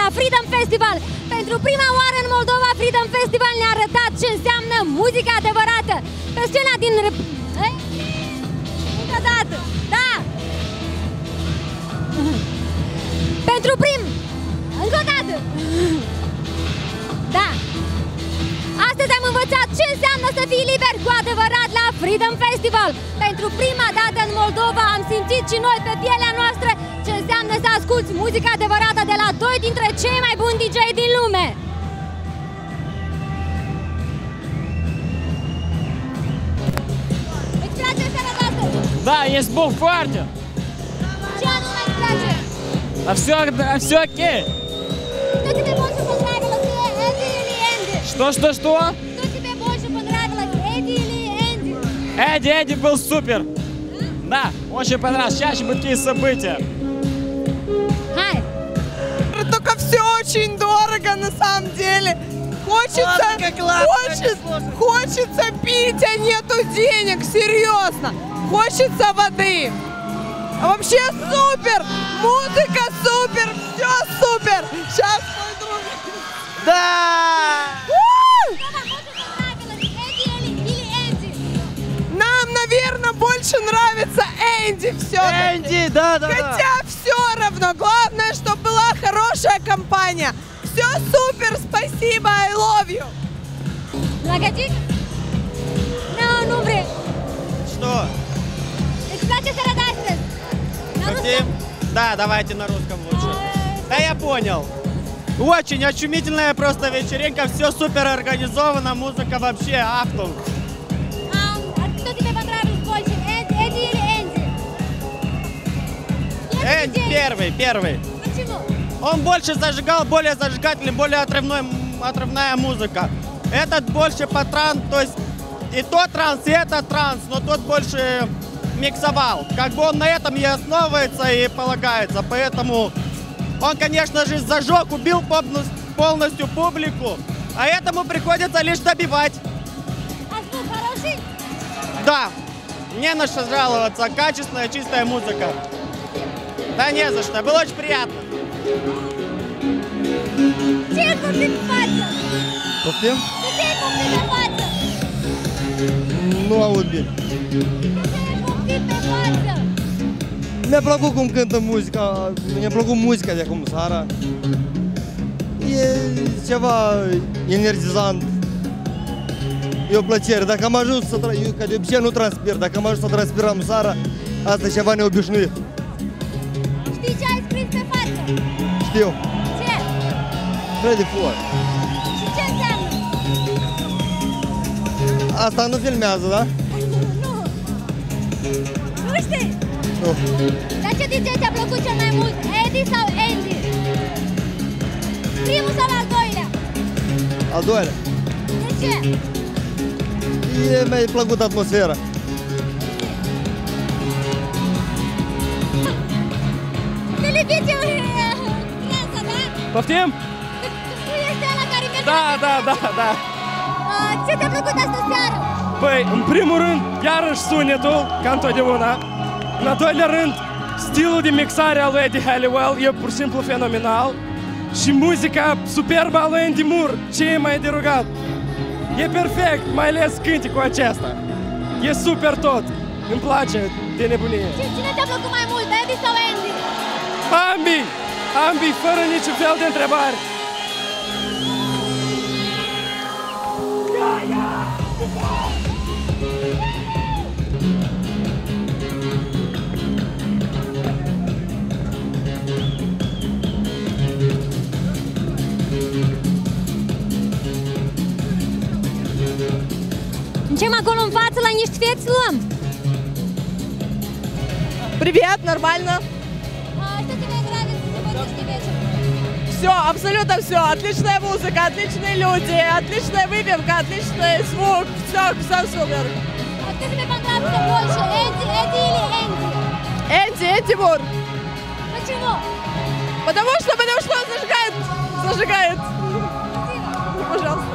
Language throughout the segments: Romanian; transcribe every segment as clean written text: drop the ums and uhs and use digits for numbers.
Freedom Festival. Pentru prima oară în Moldova, Freedom Festival ne-a arătat ce înseamnă muzica adevărată. Pe scena din... Încă o dată! Da! Pentru Încă o dată! Da! Astăzi am învățat ce înseamnă să fii liber cu adevărat la Freedom Festival. Pentru prima dată în Moldova am simțit și noi pe pielea noastră ce înseamnă să asculți muzica adevărată de la doi dintre cei mai buni DJ din lume. Îți place seara de astăzi? Да, есть бог foarte. Ce anume îți place? Все окей. Что тебе больше понравилось, Эдди или Энди? Что? Что тебе больше понравилось, Эдди или Энди? Эдди был супер. Да, очень понравилось. Чаще бы такие события. Хай! Только все очень дорого на самом деле. Хочется пить, а нету денег, серьезно. Хочется воды. А вообще супер! Музыка супер! Все супер! Сейчас мой друг... Да! Нам, наверное, больше нравится Энди все-таки. Энди, да. Хотя все равно. Главное, чтобы была хорошая компания. Все супер, спасибо, I love you. Логотип? Nu vrei. Что? Îți place seara de astăzi? Хотим? Да, давайте на русском лучше. Да, я понял. Очень очумительная просто вечеринка. Все супер организовано. Музыка вообще ахтунг. Кто тебе понравился больше, Эдди или Энди? Энди первый. Почему? Он больше зажигал, более зажигательный, более отрывная музыка. Этот больше по транс, то есть и тот транс, и этот транс, но тот больше миксовал. Как бы он на этом и основывается, и полагается. Поэтому он, конечно же, зажег, убил полностью публику, а этому приходится лишь добивать. А звук хороший? Да, не на что жаловаться, качественная, чистая музыка. Да не за что, было очень приятно. Ce-ai poftit pe față? Poftim? De ce ai poftit pe față? Nu aud bine. De ce ai poftit pe față? Mi-a plăcut cum cântă muzica, mi-a plăcut muzica de acum seara. E ceva energizant. E o plăcere. Dacă am ajuns să eu, ca de obicei nu transpir, dacă am ajuns să transpirăm seara, asta e ceva neobișnuit. Știi ce ai scris pe față? Știu. Ce? Freddy Ford. Și ce înseamnă? Asta nu filmează, da? Nu. Nu știi? Nu. Dar ce DJ ți-a plăcut cel mai mult? Eddie sau Andy? Primul sau al doilea? Al doilea. De ce? Mi-a plăcut atmosfera. Te любите transa, da? Poftim? Tu ești ăla care merge? Da. Ce te-a plăcut astă seară? Păi, în primul rând, iarăși sunetul, ca întotdeauna. În al doilea rând, stilul de mixare al lui Eddie Halliwell e pur și simplu fenomenal. Și muzica superbă al lui Andy Moore, ce e mai de rugat? E perfect, mai ales cânticul acesta. E super tot, îmi place de nebunie. Cine te-a plăcut mai mult, Eddie sau Andy? Ambii, fără niciun fel de întrebare. Mergem acolo în față la niște feți luăm. Привет, нормально? Что тебе нравится сегодняшний вечер? Все, абсолютно все. Отличная музыка, отличные люди, отличная выпивка, отличный звук. Все супер. А кто тебе понравился больше, Эдди или Энди? Энди Мур. Почему? Потому что он зажигает. Пожалуйста.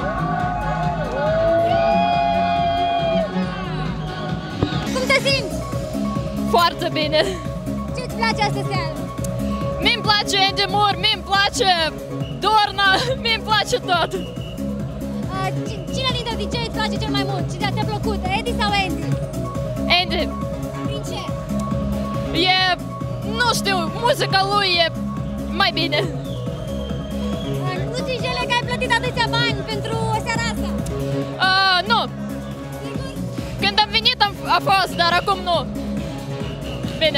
Cum te simți? Foarte bine! Ce-ți place astă seară? Mi-mi place Andy Moore, mi-mi place Dorna, mi-mi place tot. Cine dintre DJ îți place cel mai mult? Cine ți-a plăcut? Eddie sau Andy? Andy, Prin ce? e, nu știu, muzica lui e mai bine. Nu ți jele că ai plătit atâția bani pentru seara asta? Nu, Sigur? când am venit a fost, dar acum nu. Bine.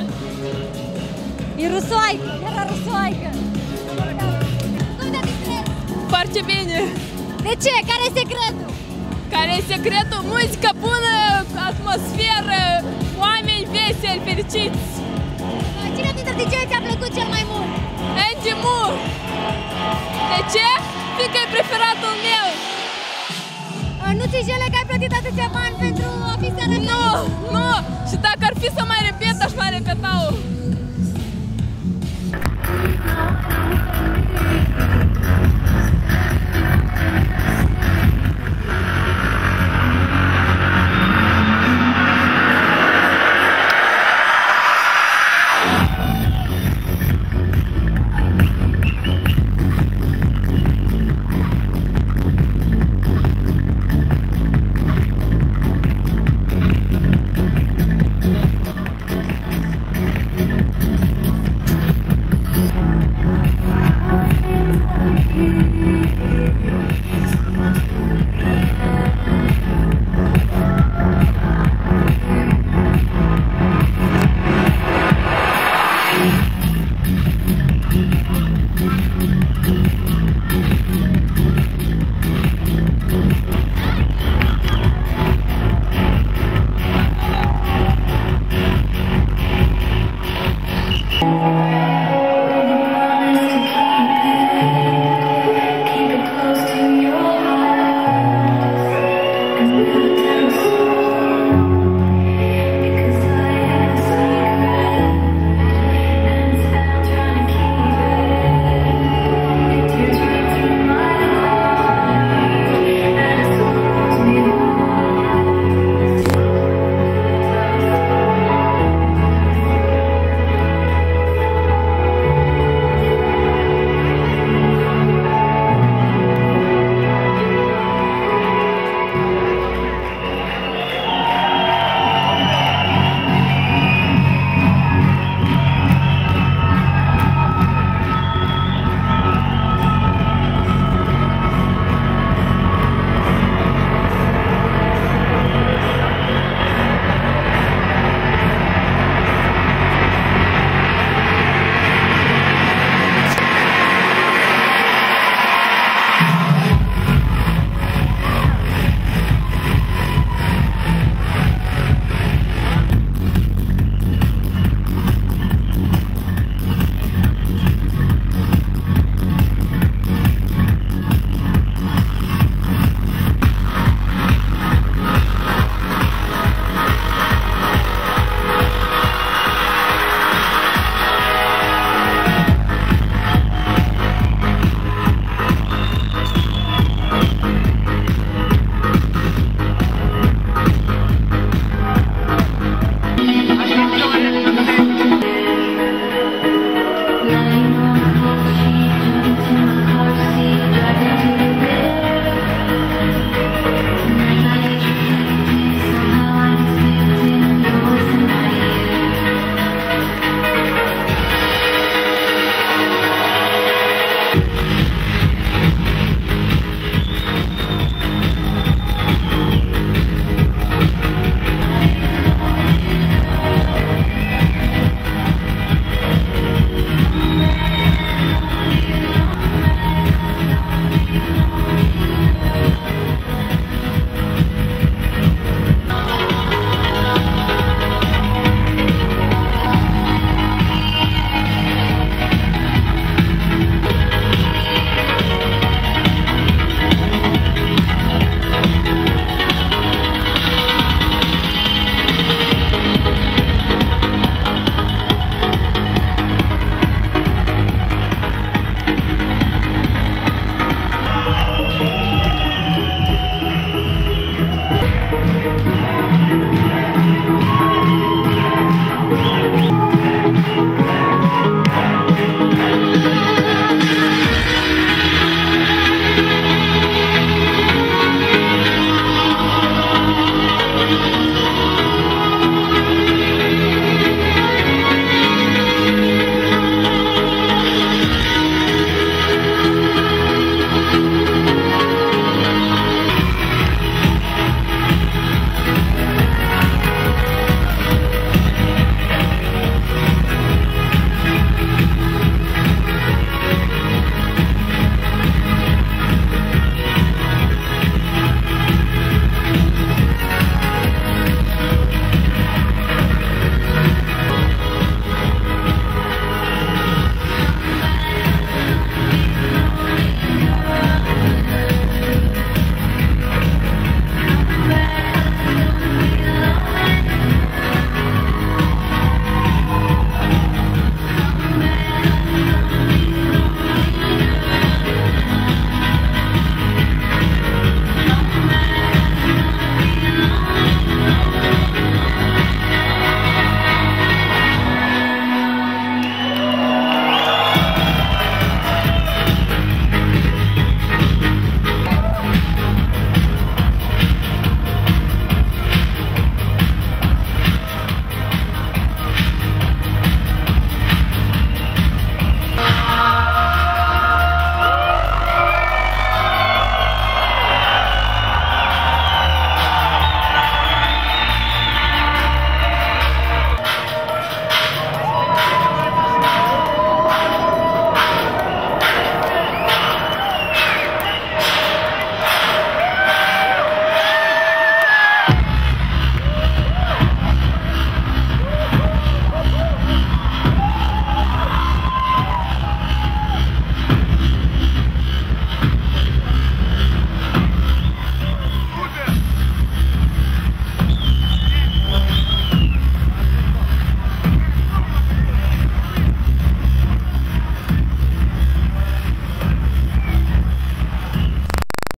E rusoaică, era rusoaică. Cum te distrezi? Foarte bine. De ce? Care e secretul? Care e secretul? Muzică bună, atmosferă, oameni veseli, fericiți. Cine dintre DJ ți-a plăcut cel mai mult? Andy Moore. De ce? Fiindcă e preferatul meu. Nu ți jele că ai plătit atâția bani pentru a fi seara asta? Nu, nu. Și dacă ar fi să mai repet, aș mai repeta-o.